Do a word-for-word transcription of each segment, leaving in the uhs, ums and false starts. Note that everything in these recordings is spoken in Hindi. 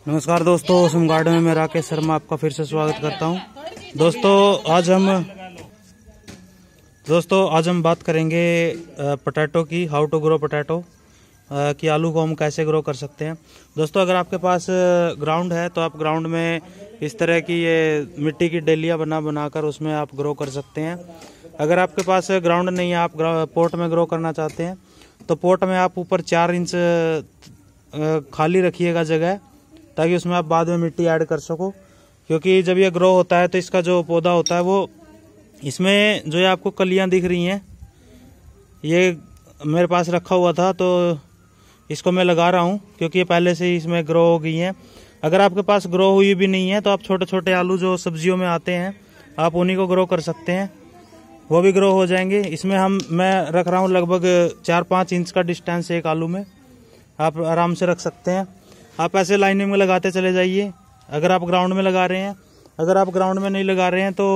नमस्कार दोस्तों, ओसम गार्डन में मैं राकेश शर्मा आपका फिर से स्वागत करता हूं। दोस्तों आज हम दोस्तों आज हम बात करेंगे पोटैटो की, हाउ टू ग्रो पोटैटो, कि आलू को हम कैसे ग्रो कर सकते हैं। दोस्तों अगर आपके पास ग्राउंड है तो आप ग्राउंड में इस तरह की ये मिट्टी की डेलियां बना बनाकर उसमें आप ग्रो कर सकते हैं। अगर आपके पास ग्राउंड नहीं है, आप पोट में ग्रो करना चाहते हैं तो पोट में आप ऊपर चार इंच खाली रखिएगा जगह, ताकि उसमें आप बाद में मिट्टी ऐड कर सको। क्योंकि जब ये ग्रो होता है तो इसका जो पौधा होता है वो, इसमें जो ये आपको कलियां दिख रही हैं, ये मेरे पास रखा हुआ था तो इसको मैं लगा रहा हूँ क्योंकि ये पहले से ही इसमें ग्रो हो गई हैं। अगर आपके पास ग्रो हुई भी नहीं है तो आप छोटे छोटे आलू जो सब्जियों में आते हैं आप उन्हीं को ग्रो कर सकते हैं, वो भी ग्रो हो जाएंगे। इसमें हम मैं रख रहा हूँ लगभग चार पाँच इंच का डिस्टेंस एक आलू में, आप आराम से रख सकते हैं। आप ऐसे लाइनिंग में लगाते चले जाइए अगर आप ग्राउंड में लगा रहे हैं। अगर आप ग्राउंड में नहीं लगा रहे हैं तो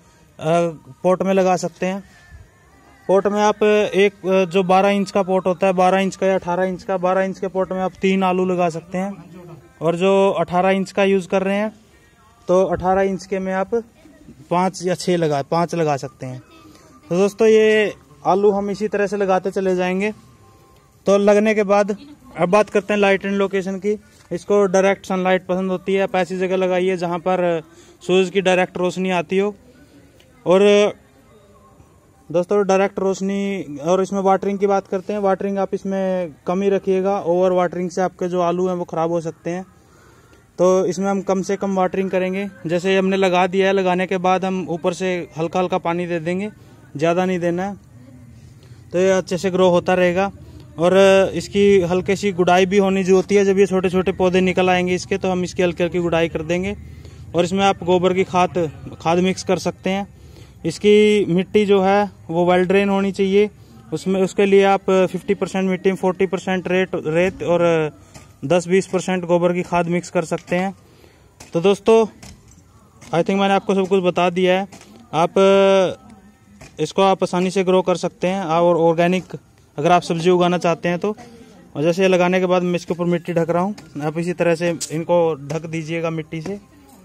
पोट में लगा सकते हैं। पोट में आप एक जो बारह इंच का पोट होता है, बारह इंच का या अठारह इंच का, बारह इंच के पोट में आप तीन आलू लगा सकते हैं। और जो अठारह इंच का यूज कर रहे हैं तो अठारह इंच के में आप पाँच या छः लगा पाँच लगा सकते हैं। तो दोस्तों ये आलू हम इसी तरह से लगाते चले जाएंगे। तो लगने के बाद अब बात करते हैं लाइट एंड लोकेशन की। इसको डायरेक्ट सनलाइट पसंद होती है, आप ऐसी जगह लगाइए जहां पर सूरज की डायरेक्ट रोशनी आती हो। और दोस्तों डायरेक्ट रोशनी, और इसमें वाटरिंग की बात करते हैं। वाटरिंग आप इसमें कम ही रखिएगा, ओवर वाटरिंग से आपके जो आलू हैं वो खराब हो सकते हैं। तो इसमें हम कम से कम वाटरिंग करेंगे। जैसे हमने लगा दिया है, लगाने के बाद हम ऊपर से हल्का हल्का पानी दे देंगे, ज़्यादा नहीं देना है, तो ये अच्छे से ग्रो होता रहेगा। और इसकी हल्की सी गुड़ाई भी होनी जो होती है। जब ये छोटे छोटे पौधे निकल आएंगे इसके, तो हम इसकी हल्की हल्की गुड़ाई कर देंगे। और इसमें आप गोबर की खाद खाद मिक्स कर सकते हैं। इसकी मिट्टी जो है वो वेल ड्रेन होनी चाहिए। उसमें उसके लिए आप पचास परसेंट मिट्टी में चालीस परसेंट रेत रेत और दस बीस परसेंट गोबर की खाद मिक्स कर सकते हैं। तो दोस्तों आई थिंक मैंने आपको सब कुछ बता दिया है। आप इसको आप आसानी से ग्रो कर सकते हैं। और ऑर्गेनिक अगर आप सब्जी उगाना चाहते हैं तो, और जैसे लगाने के बाद मैं इसके ऊपर मिट्टी ढक रहा हूँ, आप इसी तरह से इनको ढक दीजिएगा मिट्टी से।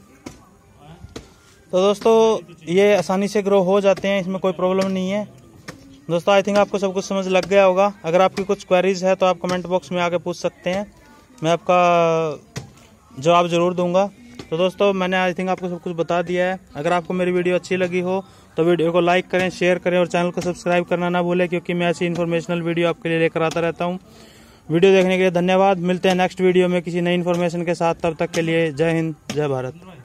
तो दोस्तों ये आसानी से ग्रो हो जाते हैं, इसमें कोई प्रॉब्लम नहीं है। दोस्तों आई थिंक आपको सब कुछ समझ लग गया होगा। अगर आपकी कुछ क्वेरीज है तो आप कमेंट बॉक्स में आके पूछ सकते हैं, मैं आपका जवाब ज़रूर दूंगा। तो दोस्तों मैंने आई थिंक आपको सब कुछ बता दिया है। अगर आपको मेरी वीडियो अच्छी लगी हो तो वीडियो को लाइक करें, शेयर करें और चैनल को सब्सक्राइब करना ना भूलें, क्योंकि मैं ऐसी इन्फॉर्मेशनल वीडियो आपके लिए लेकर आता रहता हूं। वीडियो देखने के लिए धन्यवाद। मिलते हैं नेक्स्ट वीडियो में किसी नई इन्फॉर्मेशन के साथ। तब तक के लिए जय हिंद, जय भारत।